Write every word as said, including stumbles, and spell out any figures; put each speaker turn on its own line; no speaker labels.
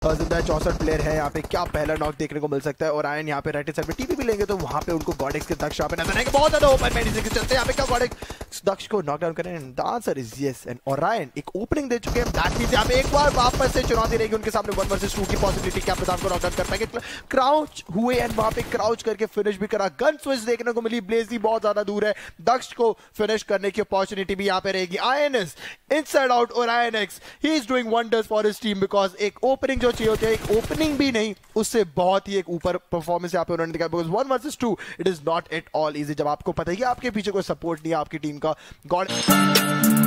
जिंदा चौसठ प्लेयर है यहाँ पे, क्या पहला नॉक देखने को मिल सकता है। और आयन यहाँ पे राइट साइड पे टीपी भी लेंगे तो वहाँ पे उनको गॉडेक्स के दक्ष यहाँ पे नजर आएंगे, बहुत ज्यादा ओपन मेडिसिन के चलते यहाँ पे क्या गॉडेक्स दक्ष को नॉकडाउन करें। The answer is yes, and Orion एक ओपनिंग दे चुके हैं। दैट मींस यहाँ पे एक बार वापस से चुनौती रहेगी उनके सामने, वन वर्सेस टू की पॉसिबिलिटी, क्या पता को नॉकडाउन कर पाएंगे। क्राउच हुए एंड वहाँ पे क्राउच करके फिनिश भी करा, गन स्विच देखने को मिली। ब्लेजी बहुत ज्यादा दूर है, दक्ष को फिनिश करने की अपॉर्चुनिटी भी यहाँ पे रहेगी। INS inside out OrionX, he is doing wonders for his team, because एक ओपनिंग जो चाहिए होती है, एक ओपनिंग भी नहीं, उससे बहुत ही एक ऊपर परफॉर्मेंस यहाँ पे उन्होंने दिखाया। Because one versus two it is not at all easy, जब आपको पता है कि आपके पीछे कोई सपोर्ट नहीं है आपकी टीम का। गॉड